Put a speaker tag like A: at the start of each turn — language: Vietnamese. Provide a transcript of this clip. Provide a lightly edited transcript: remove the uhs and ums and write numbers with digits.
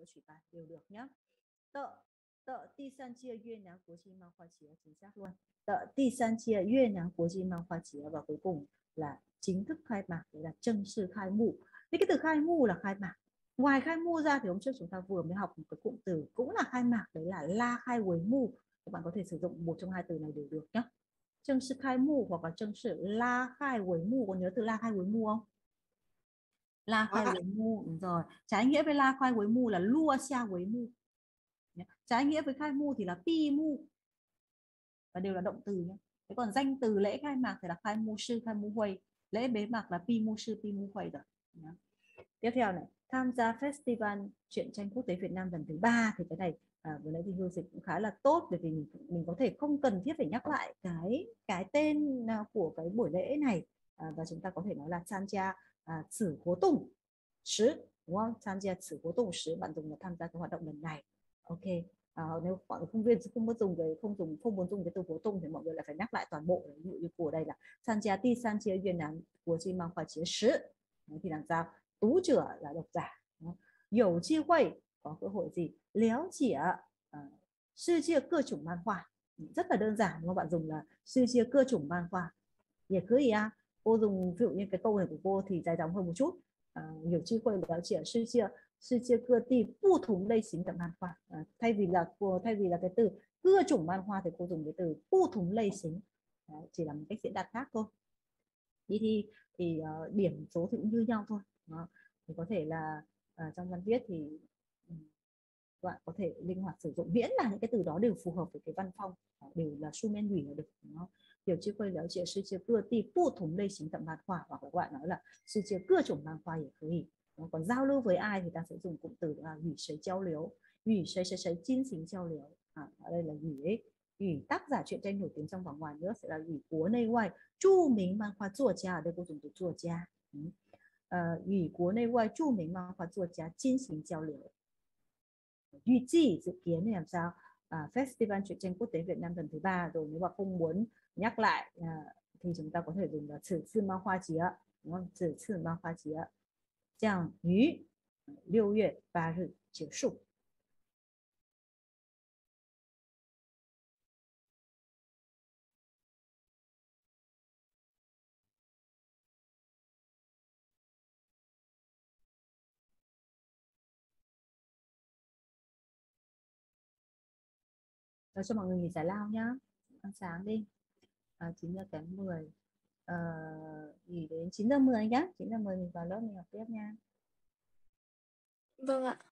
A: 的举办đều được nhé. Tợ第三届越南国际漫画节 chính xác luôn. Tợ第三届越南国际漫画节 và cuối cùng là chính thức khai mạc, là正式khai mụ. Thì cái từ khai mụ là khai mạc. Ngoài khai mụ ra thì hôm trước chúng ta vừa mới học một cái cụm từ cũng là khai mạc, đấy là la khai quấy mụ. Các bạn có thể sử dụng một trong hai từ này đều được nhé.正式khai mụ hoặc là正式la khai quấy mụ. Có nhớ từ la khai quấy mụ không? La khai quấy mụ, đúng rồi. Trái nghĩa với la khai quấy mụ là lua xa quấy mụ. Trái nghĩa với khai mụ thì là pi mụ, và đều là động từ nhé. Thế còn danh từ lễ khai mạc thì là khai mụ sư, khai mụ huầy. Lễ bế mạc là pi mụ sư, pi mụ huầy rồi. Tiếp theo này, tham gia festival truyện tranh quốc tế Việt Nam lần thứ 3 thì cái này vừa nãy thì Hương dịch cũng khá là tốt, bởi vì mình có thể không cần thiết phải nhắc lại cái tên của cái buổi lễ này, và chúng ta có thể nói là tham gia sử活动时, đúng không? Tham gia sử活动时, bạn dùng là tham gia cái hoạt động lần này. Ok. Nếu bạn không muốn dùng cái từ活动thì mọi người lại phải nhắc lại toàn bộ. Ví dụ như của đây là tham gia第三届越南国际漫画节时, thì làm sao? Tú者là độc giả. Có cơ hội, có cơ hội gì? Léo chỉ世界各种漫画, rất là đơn giản, đúng không? Bạn dùng là世界各种漫画. Cô dùng ví dụ như cái câu này của cô thì dài dòng hơn một chút. Có cơ hội léo chỉ世界各地不同类型的漫画. Thay vì là cái từ各种漫画thì cô dùng cái từ 不同类型. Chỉ là một cách diễn đạt khác thôi. Đi thì điểm số thì cũng như nhau thôi. Thì có thể là trong văn viết thì bạn có thể linh hoạt sử dụng, miễn là những cái từ đó đều phù hợp với cái văn phong, đều là su men hủy là được. Hiểu chưa? Quay léo chia sư chia cưa ti不同类型的漫画, hoặc là các bạn nói là sư chia cưa chủng漫画也可以. Còn giao lưu với ai thì ta sẽ dùng cụm từ là ủy sấy giao lưu, ủy sấy chính xính giao lưu. Ở đây là ủy tác giả truyện tranh nổi tiếng trong và ngoài nước sẽ là ủy quốc内外著名漫画作家, ở đây cô dùng từ 作家. 与国内外著名漫画作家进行交流. Duy trì dự kiến thì làm sao? Festival truyện tranh quốc tế Việt Nam lần thứ 3 rồi. Nếu mà không muốn nhắc lại thì chúng ta có thể dùng là 此次漫画节, đúng không? 此次漫画节将于6月8日结束. Rồi cho mọi người nghỉ giải lao nhá. Ăn sáng đi. 9 giờ kém 10. Nghỉ đến 9 giờ 10 nhá. 9 giờ 10 mình vào lớp mình học tiếp nha.
B: Vâng ạ.